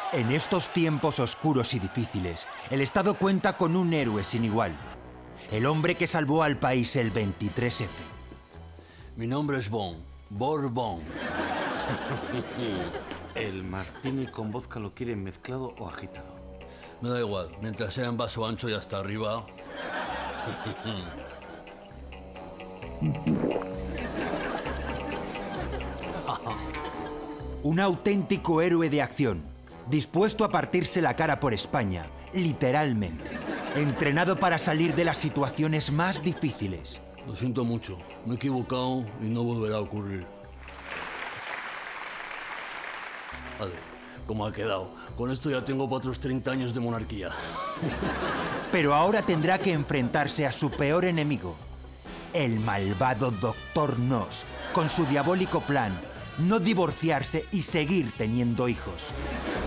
En estos tiempos oscuros y difíciles, el Estado cuenta con un héroe sin igual. El hombre que salvó al país el 23F. Mi nombre es Bond. Borbón. ¿El martini con vodka lo quieren mezclado o agitado? Me da igual, mientras sea en vaso ancho y hasta arriba. Un auténtico héroe de acción, dispuesto a partirse la cara por España, literalmente. Entrenado para salir de las situaciones más difíciles. Lo siento mucho, me he equivocado y no volverá a ocurrir. Vale, ¿cómo ha quedado? Con esto ya tengo para otros 30 años de monarquía. Pero ahora tendrá que enfrentarse a su peor enemigo, el malvado Dr. Nos, con su diabólico plan, no divorciarse y seguir teniendo hijos.